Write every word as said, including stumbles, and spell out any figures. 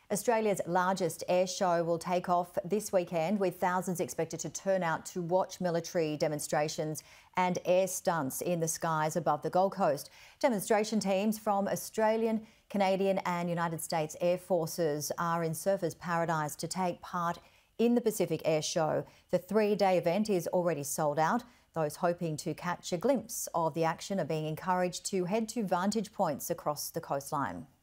Australia's largest air show will take off this weekend, with thousands expected to turn out to watch military demonstrations and air stunts in the skies above the Gold Coast. Demonstration teams from Australian, Canadian and United States Air Forces are in surfers' paradise to take part in the Pacific Airshow. The three-day event is already sold out. Those hoping to catch a glimpse of the action are being encouraged to head to vantage points across the coastline.